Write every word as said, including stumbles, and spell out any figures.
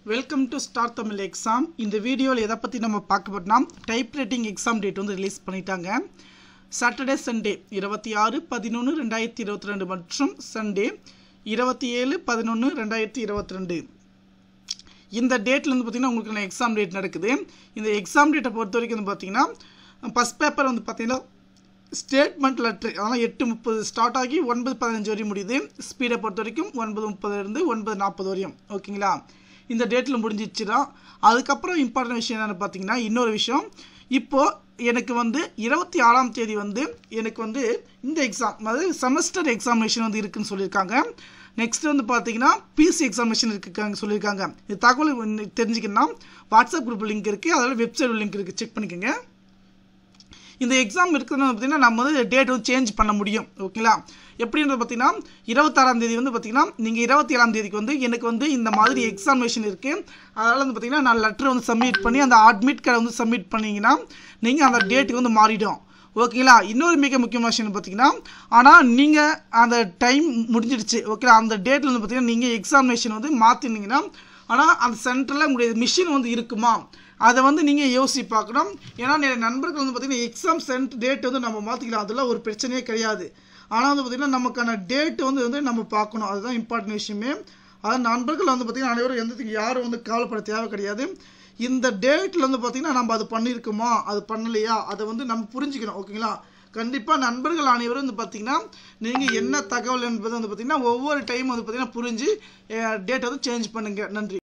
Welcome to star Tamil exam. இந்த வீடியோவில் எதை பற்றி நம்ம பார்க்க போறோம்னா டைப்ரைட்டிங் எக்ஸாம் டேட் வந்து ரிலீஸ் பண்ணிட்டாங்க. சாட்டர்டே சண்டே இருபத்தி ஆறு பதினொன்று ரெண்டாயிரத்தி இருபத்தி ரெண்டு மற்றும் சண்டே இருபத்தி ஏழு பதினொன்று ரெண்டாயிரத்தி இருபத்தி ரெண்டு இந்த டேட்டில் வந்து பார்த்திங்கன்னா உங்களுக்கு எக்ஸாம் டேட் நடக்குது. இந்த எக்ஸாம் டேட்டை பொறுத்த வரைக்கும் வந்து பார்த்திங்கன்னா ஃபஸ்ட் பேப்பர் வந்து பார்த்திங்கன்னா ஸ்டேட்மெண்ட் லெட்ரு அதனால் எட்டு முப்பது ஸ்டார்ட் ஆகி ஒன்பது பதினஞ்சு வரையும் முடியுது. ஸ்பீடை பொறுத்த வரைக்கும் ஒன்பது முப்பதுலேருந்து ஒன்பது நாற்பது வரையும். ஓகேங்களா, இந்த டேட்டில் முடிஞ்சிச்சுன்னா அதுக்கப்புறம் இம்பார்ட்டன்ட் விஷயம் என்னென்னு பார்த்தீங்கன்னா இன்னொரு விஷயம், இப்போது எனக்கு வந்து இருபத்தி ஆறாம் தேதி வந்து எனக்கு வந்து இந்த எக்ஸாம் அதாவது செமஸ்டர் எக்ஸாமினேஷன் வந்து இருக்குதுன்னு சொல்லியிருக்காங்க. நெக்ஸ்ட் வந்து பார்த்தீங்கன்னா பிசி எக்ஸாமினேஷன் இருக்குங்க சொல்லியிருக்காங்க. இந்த தகவல் தெரிஞ்சுக்கணும்னா வாட்ஸ்அப் குரூப் லிங்க் இருக்குது, அதோட வெப்சைட் லிங்க் இருக்குது, செக் பண்ணிக்கோங்க. இந்த எக்ஸாம் இருக்குதுன்னு பார்த்தீங்கன்னா நம்ம வந்து டேட் வந்து சேஞ்ச் பண்ண முடியும். ஓகேங்களா, எப்படின்றது பார்த்தீங்கன்னா இருபத்தாறாம் தேதி வந்து பார்த்தீங்கன்னா நீங்கள் இருபத்தி ஏழாம் தேதிக்கு வந்து எனக்கு வந்து இந்த மாதிரி எக்ஸாமினேஷன் இருக்குது, அதனால் வந்து பார்த்தீங்கன்னா நான் லெட்டர் வந்து சப்மிட் பண்ணி அந்த அட்மிட் கார்டை வந்து சப்மிட் பண்ணிங்கன்னா நீங்கள் அந்த டேட்டுக்கு வந்து மாறிடும். ஓகேங்களா, இன்னொரு மிக முக்கியமான விஷயம் பார்த்தீங்கன்னா ஆனால் நீங்கள் அந்த டைம் முடிஞ்சிடுச்சு. ஓகேங்களா, அந்த டேட்டில் வந்து பார்த்தீங்கன்னா நீங்கள் எக்ஸாமினேஷன் வந்து மாற்றினீங்கன்னா ஆனால் அந்த சென்டரில் உங்களுடைய மிஷின் வந்து இருக்குமா அதை வந்து நீங்கள் யோசிச்சு பார்க்கணும். ஏன்னா நிறைய நண்பர்கள் வந்து பார்த்திங்கன்னா எக்ஸாம் சென்ட் டேட் வந்து நம்ம மாற்றிக்கலாம், அதெல்லாம் ஒரு பிரச்சனையே கிடையாது. ஆனால் வந்து பார்த்திங்கன்னா நமக்கான டேட் வந்து வந்து நம்ம பார்க்கணும், அதுதான் இம்பார்ட்டன்ட் விஷயமே. அதாவது நண்பர்கள் வந்து பார்த்திங்கன்னா அனைவரும் எந்தத்துக்கு யாரும் வந்து கவலைப்பட தேவை கிடையாது. இந்த டேட்டில் வந்து பார்த்திங்கன்னா நம்ம அது பண்ணியிருக்கோமா அது பண்ணலையா அதை வந்து நம்ம புரிஞ்சுக்கணும். ஓகேங்களா, கண்டிப்பாக நண்பர்கள் அனைவரும் வந்து பார்த்திங்கன்னா நீங்கள் என்ன தகவல் என்பது வந்து பார்த்திங்கன்னா ஒவ்வொரு டைம் வந்து பார்த்திங்கன்னா புரிஞ்சு டேட்டை வந்து சேஞ்ச் பண்ணுங்கள். நன்றி.